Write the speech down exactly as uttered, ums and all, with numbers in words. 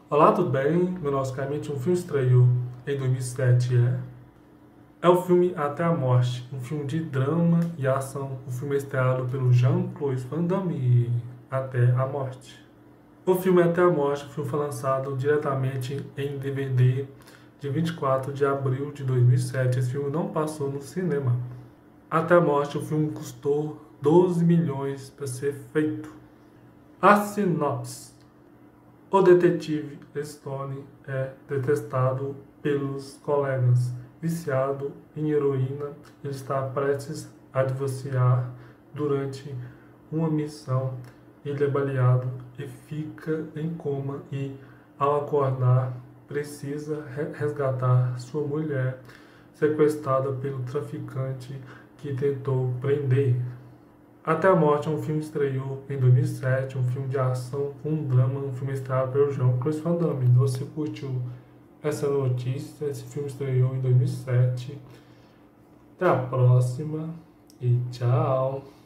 Olá, tudo bem? Meu nome é Clemente. Um filme estreou em dois mil e sete, é? É o filme Até a Morte, um filme de drama e ação. O filme é estrelado pelo Jean-Claude Van Damme, Até a Morte. O filme Até a Morte, o filme foi lançado diretamente em D V D de vinte e quatro de abril de dois mil e sete. Esse filme não passou no cinema. Até a Morte, o filme custou doze milhões para ser feito. A sinopse. O detetive Stone é detestado pelos colegas. Viciado em heroína, ele está prestes a divorciar durante uma missão. Ele é baleado e fica em coma e, ao acordar, precisa resgatar sua mulher, sequestrada pelo traficante que tentou prender. Até a Morte é um filme que estreou em dois mil e sete, um filme de ação com um drama, um filme estrelado pelo Jean-Claude Van Damme. Você curtiu essa notícia? Esse filme estreou em dois mil e sete. Até a próxima e tchau!